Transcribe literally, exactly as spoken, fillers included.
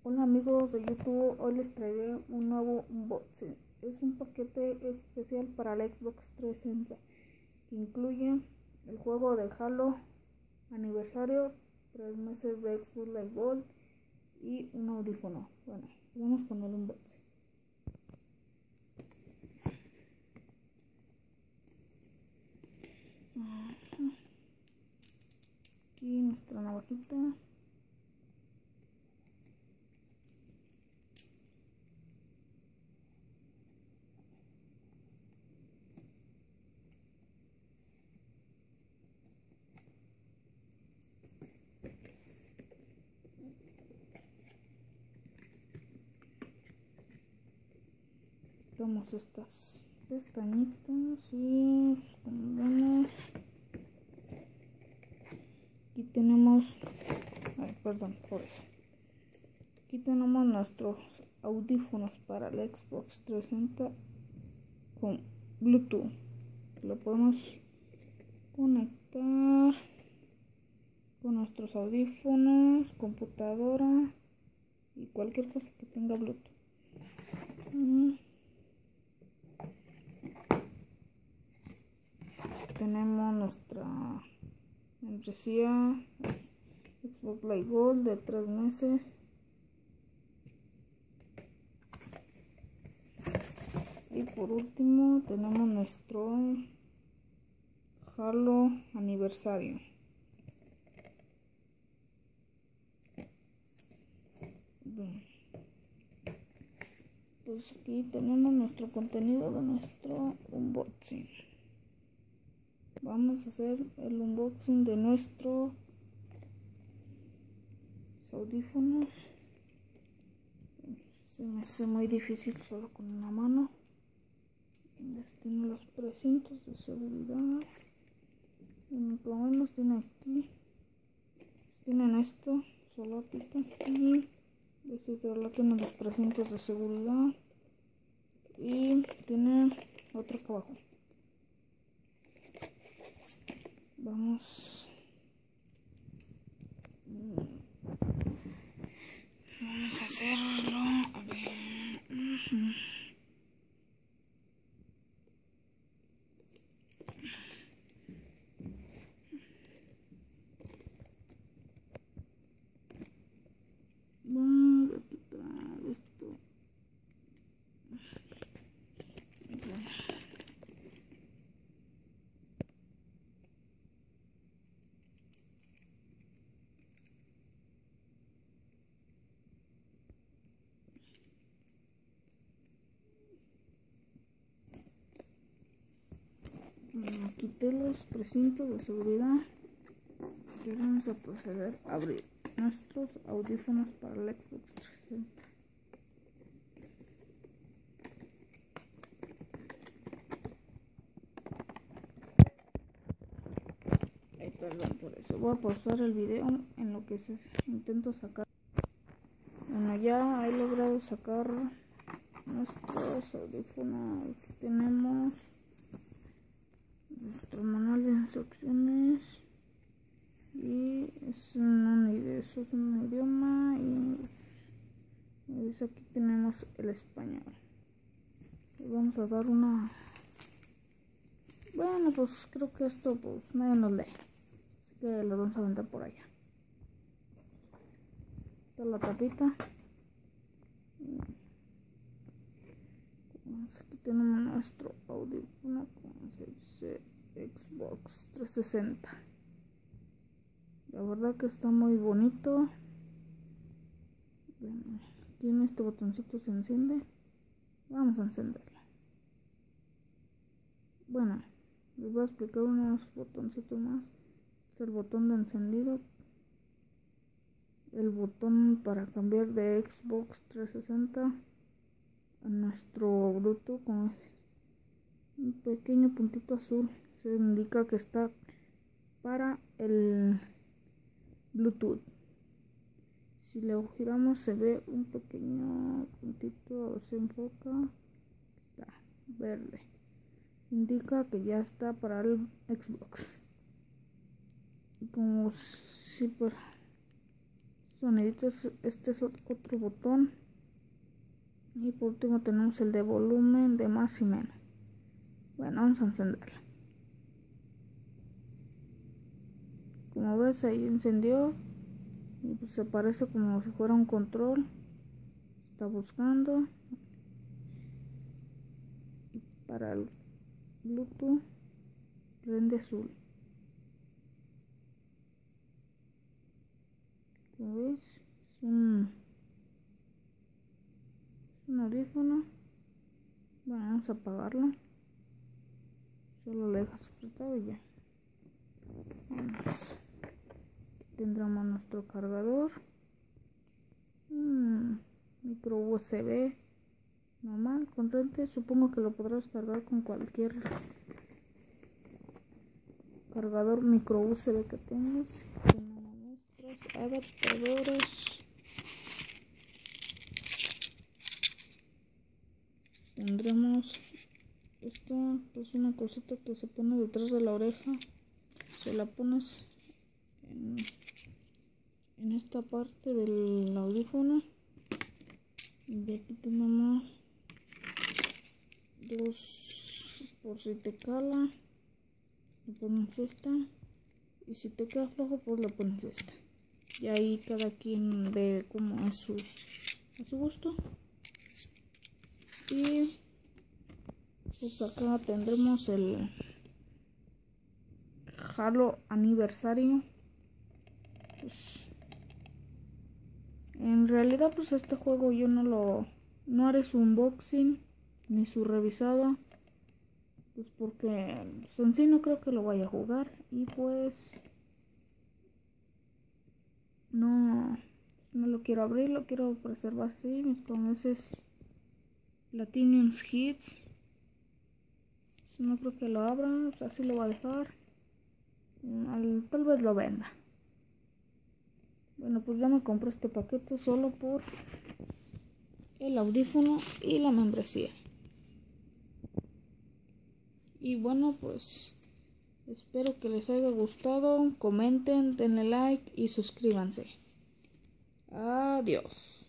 Hola amigos de YouTube, hoy les traeré un nuevo unboxing. Es un paquete especial para la Xbox trescientos sesenta que incluye el juego de Halo aniversario, tres meses de Xbox Live Gold y un audífono. Bueno, vamos con el unboxing. Aquí nuestra navajita. Quitamos estas pestañitas y como vemos, aquí tenemos, ay, perdón por eso. Aquí tenemos nuestros audífonos para el Xbox trescientos sesenta con Bluetooth. Lo podemos conectar con nuestros audífonos, computadora y cualquier cosa que tenga Bluetooth. Y tenemos nuestra membresía Xbox Live Gold de tres meses. Y por último tenemos nuestro Halo aniversario. Bien. Pues aquí tenemos nuestro contenido de nuestro unboxing. Vamos a hacer el unboxing de nuestros audífonos. Se me hace muy difícil solo con una mano. Tiene los precintos de seguridad. Y por lo menos tiene aquí. Tienen esto, solapita. Y este otro tiene los precintos de seguridad. Y tiene otro acá abajo. Vamos. Vamos a hacerlo. A ver. Uh-huh. Vamos a quitar esto. Okay. Quité los precintos de seguridad y vamos a proceder a abrir nuestros audífonos para el Xbox trescientos sesenta. Ay, perdón por eso. Voy a pausar el video en lo que se intento sacar. Bueno, ya he logrado sacar nuestros audífonos. Aquí tenemos nuestro manual de instrucciones y es un, eso es un idioma y pues aquí tenemos el español. Y vamos a dar una, bueno, pues creo que esto pues nadie nos lee, así que lo vamos a aventar por allá. Esta es la tapita. Aquí tenemos nuestro audífono, como se dice, Xbox trescientos sesenta. La verdad que está muy bonito. Aquí en este botoncito se enciende. Vamos a encenderlo. Bueno, les voy a explicar unos botoncitos más. Es el botón de encendido, el botón para cambiar de Xbox trescientos sesenta a nuestro Bluetooth con un pequeño puntito azul. Se indica que está para el Bluetooth. Si lo giramos se ve un pequeño puntito, se enfoca, está verde, indica que ya está para el Xbox. Y como si, soniditos. Este es otro botón. Y por último tenemos el de volumen de más y menos. Bueno, vamos a encenderlo. Como ves, ahí encendió. Y pues se parece como si fuera un control. Está buscando. Y para el Bluetooth prende azul. Como ves, es un, es un audífono. Bueno, vamos a apagarlo. Solo le dejas apretado y ya. Vamos. Tendremos nuestro cargador. Hmm, micro U S B normal, corriente. Supongo que lo podrás cargar con cualquier cargador micro U S B que tengas. Tenemos nuestros adaptadores. Tendremos esta, pues una cosita que se pone detrás de la oreja. Se la pones en, en esta parte del audífono. Y aquí tenemos dos, por si te cala, le pones esta. Y si te queda flojo, pues le pones esta. Y ahí cada quien ve como es su, a su gusto. Y pues acá tendremos el Halo aniversario. Pues, en realidad pues este juego yo no lo no haré su unboxing ni su revisada, pues porque pues, en sí no creo que lo vaya a jugar. Y pues no no lo quiero abrir, lo quiero preservar así, mis conoces Platinum Hits. No creo que lo abra, así lo va a dejar. Al, tal vez lo venda. Bueno, pues ya me compré este paquete solo por el audífono y la membresía. Y bueno, pues espero que les haya gustado. Comenten, denle like y suscríbanse. Adiós.